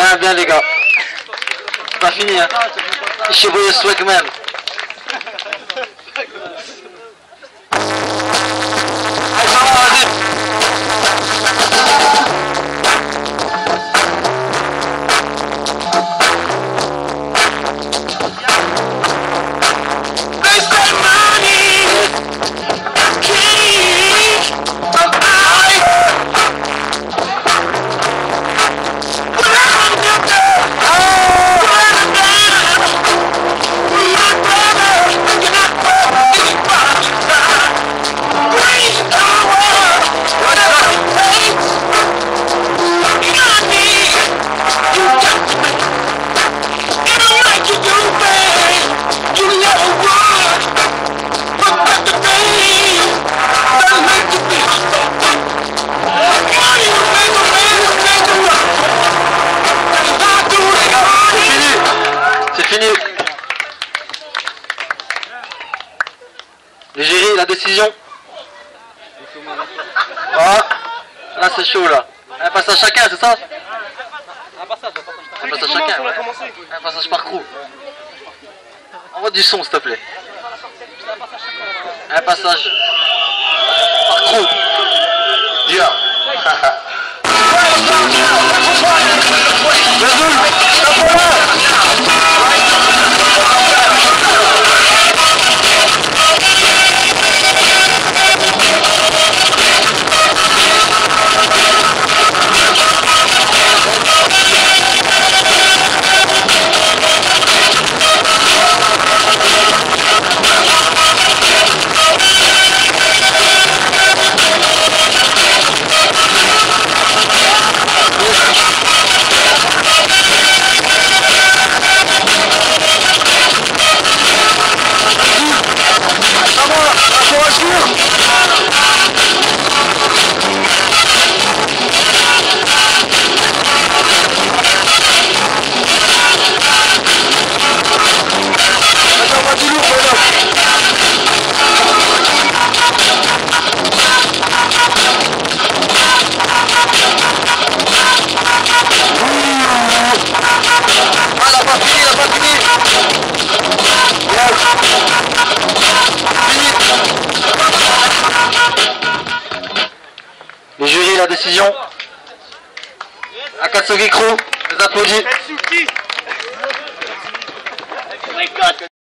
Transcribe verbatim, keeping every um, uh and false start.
Bien, bien les gars. C'est pas fini hein. Ich habe le swagman. Allez, ça va, vas-y. Le jury, la décision. Ah, là c'est chaud là. Un passage chacun, c'est ça? Un passage, un passage chacun. Ouais. Un passage par crew. Envoie du son s'il te plaît. Un passage par crew. Yeah. Les jurys, la décision. Akatsuki Crew, les applaudis.